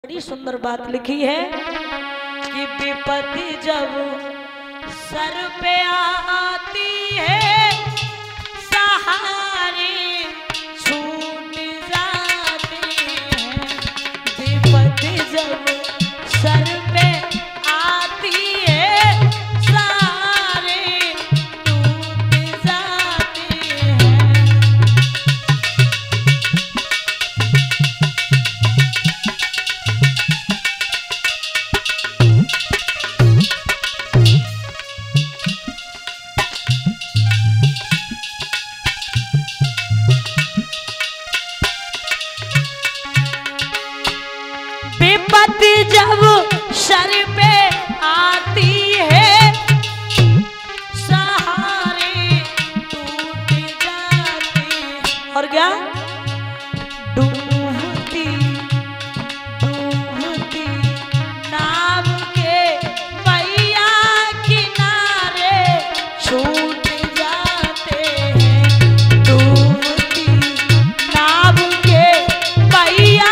बड़ी सुंदर बात लिखी है कि विपत्ति जब सर पे आती है सहारे छूट जाते हैं। विपत्ति जब सर पे आती है सहारे टूट जाते हैं। विपत्ति जब सर पे आती है सहारे टूट जाते हैं। और क्या डूबती डूबती नाव के पहिया किनारे छूट जाते हैं। डूबती नाव के पहिया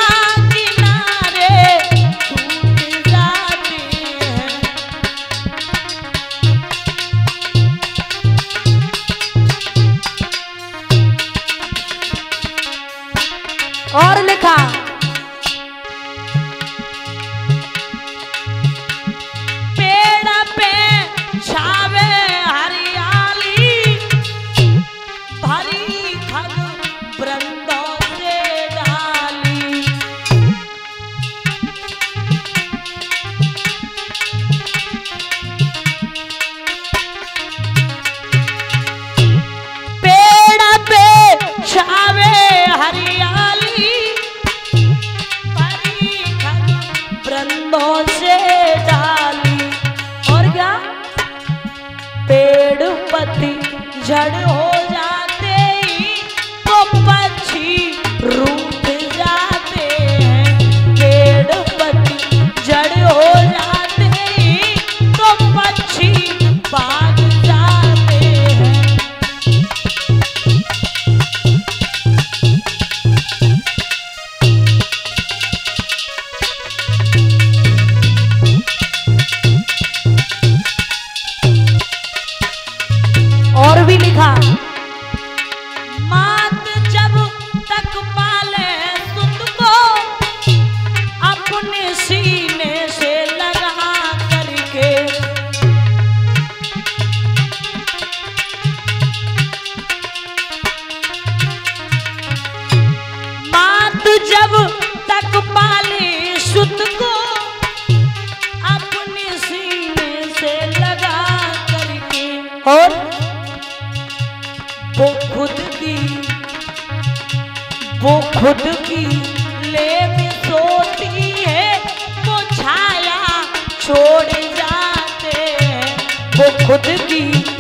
और लिखा पेड़ पे छावे हरियाली भरी खग वृंदों से डाली। पेड़ पे छावे हरियाली वृंदों से डाली। और क्या पेड़ पत्ती झड़ हो जाते ही तो पक्षी रूठ जाते हैं। पेड़ पत्ती झड़ हो जाते ही तो पक्षी भाग जाते हैं। और भी लिखा मात जब तक पाले सुत को अपने सीने से लगा करके। मात जब तक पाले सुत को अपने सीने से लगा करके। और वो खुद की लेप सोती है वो छाया छोड़ जाते हैं। वो खुद की